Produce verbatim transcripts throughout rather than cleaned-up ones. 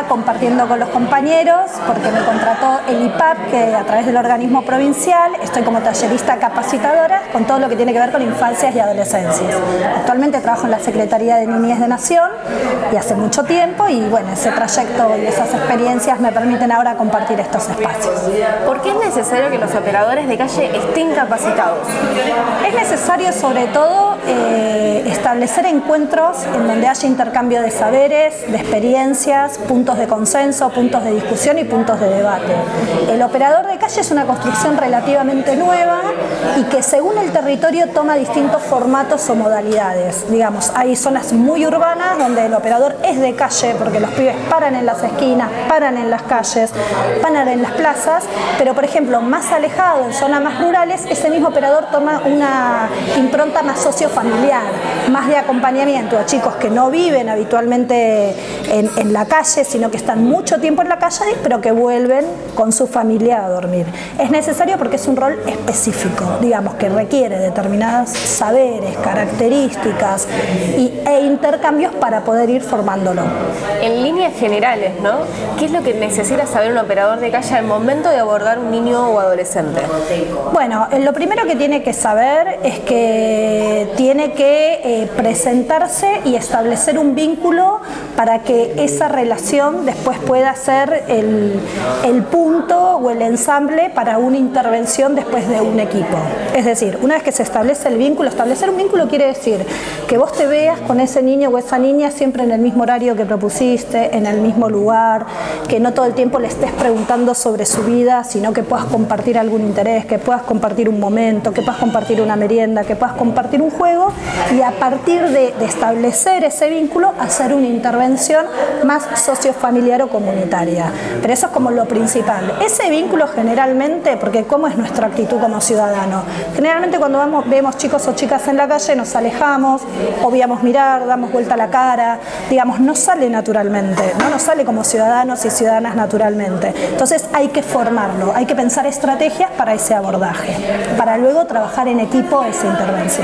compartiendo con los compañeros, porque me contrató el I P A P, que a través del organismo provincial estoy como tallerista capacitadora con todo lo que tiene que ver con infancias y adolescencias. Actualmente trabajo en la Secretaría de Niñez de Nación y hace mucho tiempo, y bueno, ese trayecto y esas experiencias me permiten ahora compartir estos espacios. ¿Por qué es necesario que los operadores de calle estén capacitados? Es necesario sobre todo eh, establecer encuentros en donde haya intercambio de saberes, de experiencias, puntos de consenso, puntos de discusión y puntos de debate. El operador de calle es una construcción relativamente nueva y que según el territorio toma distintos formatos o modalidades. Digamos, hay zonas muy urbanas donde el operador es de calle porque los pibes paran en las esquinas, paran en las calles, paran en las plazas, pero por ejemplo más alejado, en zonas más rurales, ese mismo operador toma una impronta más sociofamiliar, más de acompañamiento a chicos que no viven habitualmente en, en la calle, sino que están mucho tiempo en la calle, pero que vuelven con su familia a dormir. Es necesario porque es un rol específico, digamos, que requiere determinados saberes, características y, e intercambios para poder ir formándolo. En líneas generales, ¿no? ¿Qué es lo que necesita saber un operador de calle al momento de abordar un niño o adolescente? Bueno, lo primero que tiene que saber es que tiene que eh, presentarse y establecer un vínculo para que esa relación después pueda ser el, el punto o el ensamble para una intervención después de un equipo. Es decir, una vez que se establece el vínculo, establecer un vínculo quiere decir que vos te veas con ese niño o esa niña siempre en el mismo horario que propusiste, en el mismo lugar, que no todo el tiempo le estés preguntando sobre su vida, sino que puedas compartir algún interés, que puedas compartir un momento, que puedas compartir una merienda, que puedas compartir un juego, y a partir de, de establecer ese vínculo, hacer una intervención más sociofamiliar o comunitaria. Pero eso es como lo principal. Ese vínculo generalmente, porque ¿cómo es nuestra actitud como ciudadano? Generalmente cuando vamos, vemos chicos o chicas en la calle nos alejamos, obviamos mirar, damos vuelta a la cara, digamos, no sale naturalmente, no nos sale como ciudadanos y ciudadanas naturalmente. Entonces hay que formarlo, hay que pensar estrategias para ese abordaje, para luego trabajar en equipo esa intervención.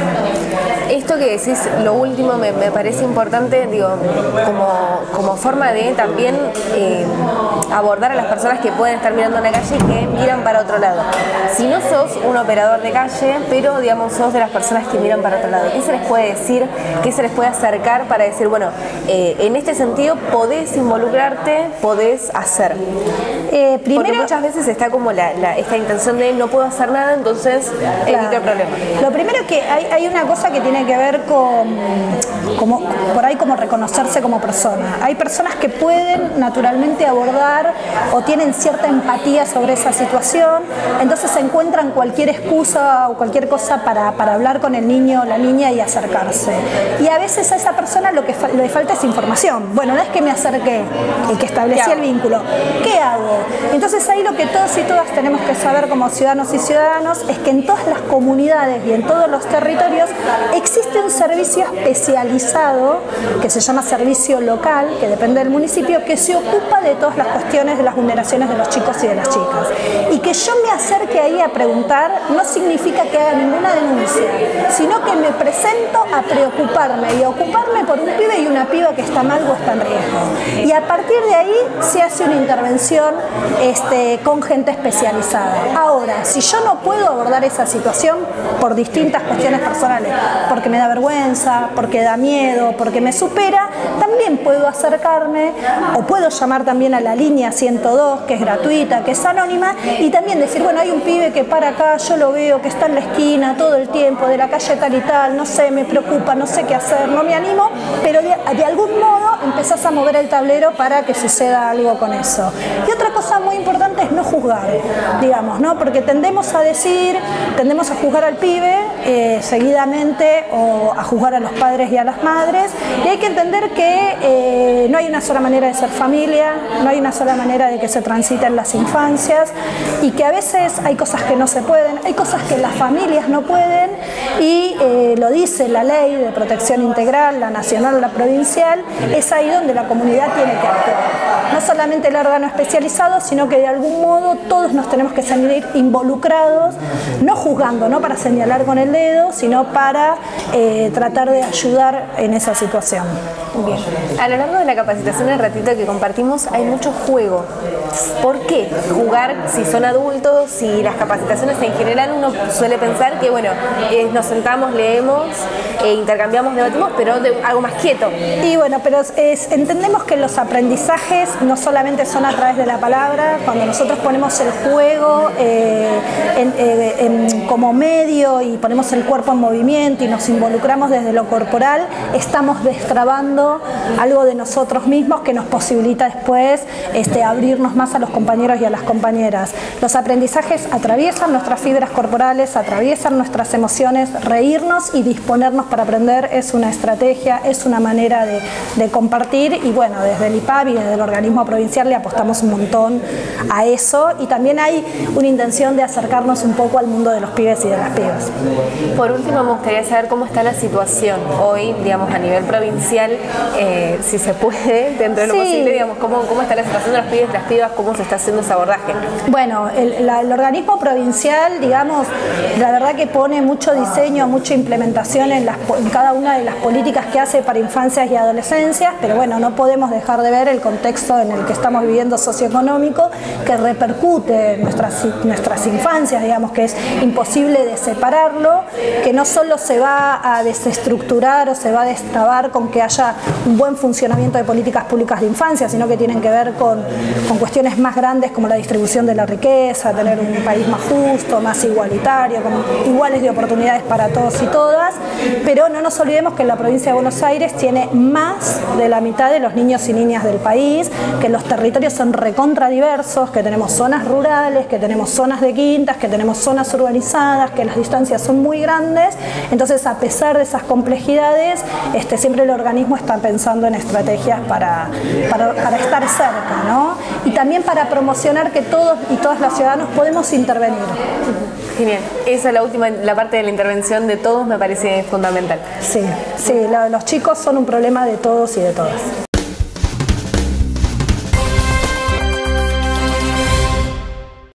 Esto que decís, lo último, me, me parece importante, digo, como, como forma de también eh, abordar a las personas que pueden estar mirando en la calle y que miran para otro lado. Si no sos un operador de calle, pero digamos sos de las personas que miran para otro lado, ¿qué se les puede decir? ¿Qué se les puede acercar para decir, bueno, eh, en este sentido podés involucrarte, podés hacer? Eh, primero, Porque muchas veces está como la, la, esta intención de no puedo hacer nada, entonces claro, evito el problema. Lo primero es que hay, hay una cosa que tiene que ver con, como, por ahí como reconocerse como persona. Hay personas que pueden naturalmente abordar o tienen cierta empatía sobre esa situación, entonces se encuentran cualquier excusa o cualquier cosa para, para hablar con el niño o la niña y acercarse. Y a veces a esa persona lo que fa le falta es información. Bueno, no es que me acerqué y que establecí el vínculo. ¿Qué hago? Entonces ahí lo que todos y todas tenemos que saber como ciudadanos y ciudadanos es que en todas las comunidades y en todos los territorios existe un servicio especializado que se llama servicio local, que depende del municipio, que se ocupa de todas las cuestiones de las vulneraciones de los chicos y de las chicas. Y que yo me acerque ahí a preguntar no significa que haga ninguna denuncia, sino que me presento a preocuparme y a ocuparme por un pibe y una piba que está mal o está en riesgo. Y a partir de ahí se hace una intervención este, con gente especializada. Ahora, si yo no puedo abordar esa situación por distintas cuestiones personales, porque me da vergüenza, porque da miedo, porque me supera, también puedo acercarme o puedo llamar también a la línea ciento dos, que es gratuita, que es anónima, y también decir, bueno, hay un pibe que para acá, yo lo veo, que está en la esquina todo el tiempo, de la calle tal y tal, no sé, me preocupa, no sé qué hacer, no me animo, pero de, de algún modo empezás a mover el tablero para que suceda algo con eso. Y otra cosa muy importante es no juzgar, digamos, ¿no? Porque tendemos a decir, tendemos a juzgar al pibe eh, seguidamente, o a juzgar a los padres y a las madres, y hay que entender que eh, no hay una sola manera de ser familia, no hay una sola manera de que se transiten las infancias, y que a veces hay cosas que no se pueden, hay cosas que las familias no pueden, y eh, lo dice la ley de protección integral, la nacional, la provincial, es ahí donde la comunidad tiene que actuar. No solamente el órgano especializado, sino que de algún modo todos nos tenemos que sentir involucrados, no juzgando, no para señalar con el dedo, sino para eh, tratar de ayudar en esa situación. Bien. A lo largo de la capacitación, el ratito que compartimos, hay mucho juego. ¿Por qué jugar si son adultos? Si las capacitaciones en general uno suele pensar que, bueno, eh, nos sentamos, leemos, e intercambiamos, debatimos, pero de algo más quieto. Y bueno, pero es, entendemos que los aprendizajes no solamente son a través de la palabra. Cuando nosotros ponemos el juego eh, en, eh, en, como medio y ponemos el cuerpo en movimiento y nos involucramos desde lo corporal, estamos destrabando algo de nosotros mismos que nos posibilita después este, abrirnos más a los compañeros y a las compañeras. Los aprendizajes atraviesan nuestras fibras corporales, atraviesan nuestras emociones. Reírnos y disponernos para aprender es una estrategia, es una manera de, de compartir, y bueno, desde el I P A B y desde el organismo provincial le apostamos un montón a eso, y también hay una intención de acercarnos un poco al mundo de los pibes y de las pibas. Por último, me gustaría saber cómo está la situación hoy, digamos, a nivel provincial, eh, si se puede, dentro de lo sí. posible, digamos, cómo, cómo está la situación de los pibes y las pibas, cómo se está haciendo ese abordaje. Bueno, el, la, el organismo provincial, digamos, la verdad que pone mucho diseño, mucha implementación en, las, en cada una de las políticas que hace para infancias y adolescencias, pero bueno, no podemos dejar de ver el contexto en el que estamos viviendo socioeconómico, que repercute en nuestras, nuestras infancias, digamos, que es imposible de separarlo, que no solo se va a desestructurar o se va a destrabar con que haya un buen funcionamiento de políticas públicas de infancia, sino que tienen que ver con, con cuestiones más grandes como la distribución de la riqueza, tener un país más justo, más igualitario, con iguales de oportunidades para todos y todas, pero no nos olvidemos que la provincia de Buenos Aires tiene más de la mitad de los niños y niñas del país, que los territorios son recontra diversos, que tenemos zonas rurales, que tenemos zonas de quintas, que tenemos zonas urbanizadas, que las distancias son muy grandes. Entonces, a pesar de esas complejidades, este, siempre el organismo está pensando en estrategias para, para, para estar cerca, ¿no? Y también para promocionar que todos y todas los ciudadanos podemos intervenir. Genial. Esa es la última, la parte de la intervención de todos me parece fundamental. Sí, sí, la, los chicos son un problema de todos y de todas.